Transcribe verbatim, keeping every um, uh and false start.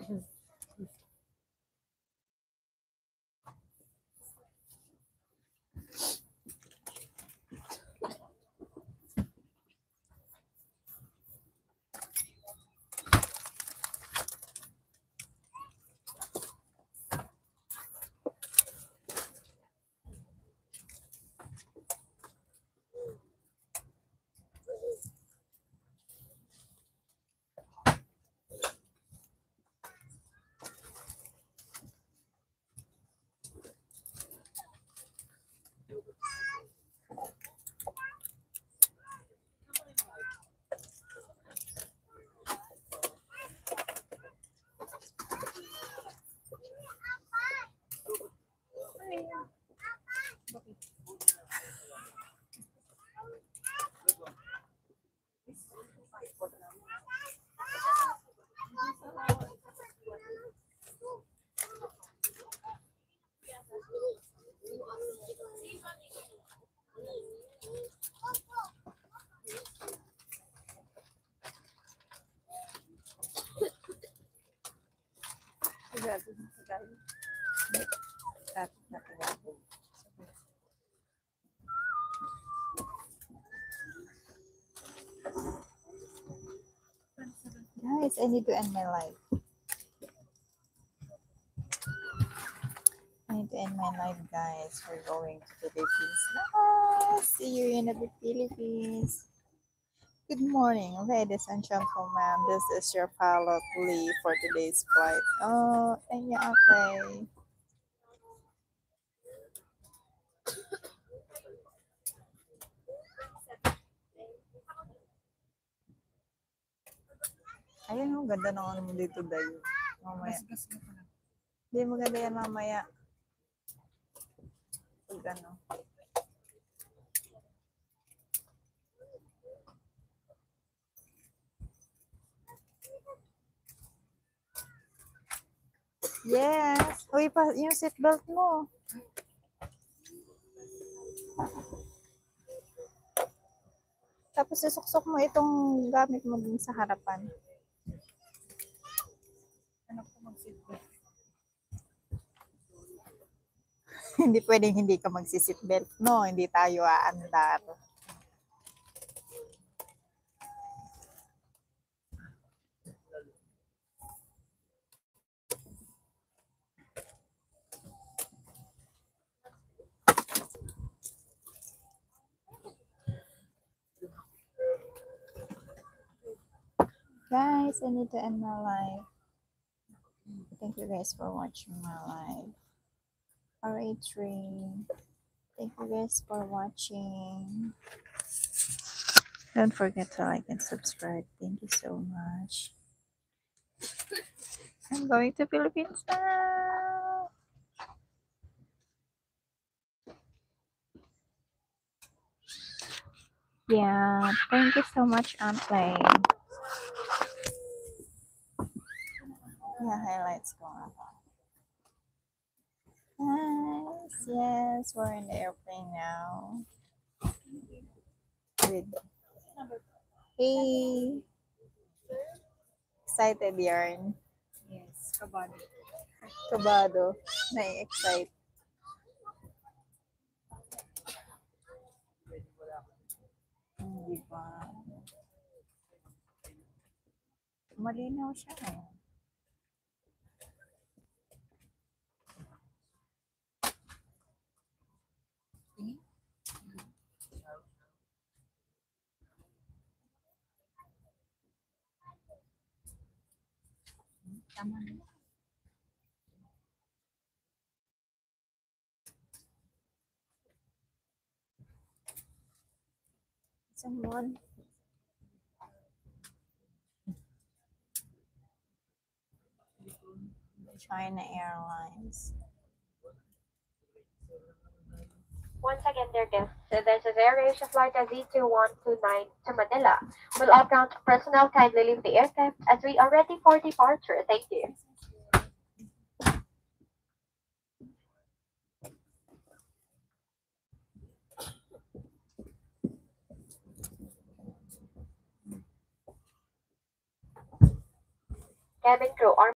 Guys, I need to end my life. I need to end my life, guys. We're going to the Philippines. Ah, see you in the Philippines. Good morning, ladies and gentlemen. This is your pilot Lee for today's flight. Oh, and yeah, okay. Ayun, ang ganda ng ano mo dito, Dayo. Mamaya. Hindi, maganda yan mamaya. Pag ano. Yes. Uy, pa, yung seatbelt mo. Tapos isuksok mo itong gamit mo dun sa harapan. Ano ko mag-seatbelt? Hindi pwedeng hindi ka magsi-seatbelt, no? Hindi tayo aandar. Guys, I need to end my live. Thank you guys for watching my live. R A three. Thank you guys for watching. Don't forget to like and subscribe. Thank you so much. I'm going to Philippines now. Yeah, thank you so much, Aunt Lane. Yeah, highlights going on. Yes, yes, we're in the airplane now. With hey, excited yarn. Yes, kabado. Kabado, na-excite. Hindi ba? Malinaw siya eh. Tama na. Someone. China Airlines. Once again, dear guests, this is AirAsia Flight Z two one two nine to Manila. Will all ground personnel kindly leave the aircraft as we are ready for departure. Thank you. Cabin crew,